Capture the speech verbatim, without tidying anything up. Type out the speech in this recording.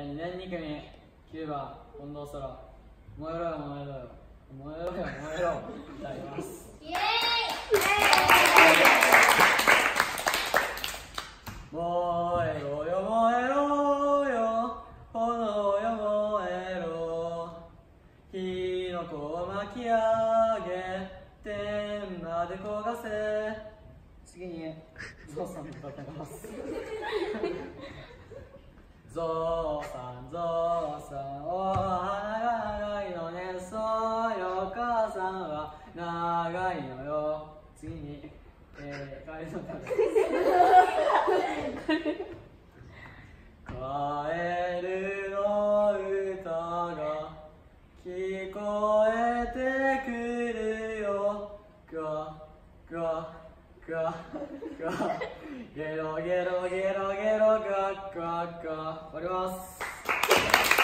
ー、にねんに組きゅうばん近藤空、燃えろよ燃えろよ燃えろよ燃えろ歌います。イエーイ。燃えろよ燃えろよ炎よ燃えろ、火の粉を巻き上げ天まで焦がせ。次にゾウさんと戦います。ゾウさんゾウさんお花が長いのね、そうよお母さんは長いのよ。次に、えー、カエルの歌です。カエルの歌が聞こえてくるよ、ガガガガゲロゲロゲロゲロガッガッガ。終わります。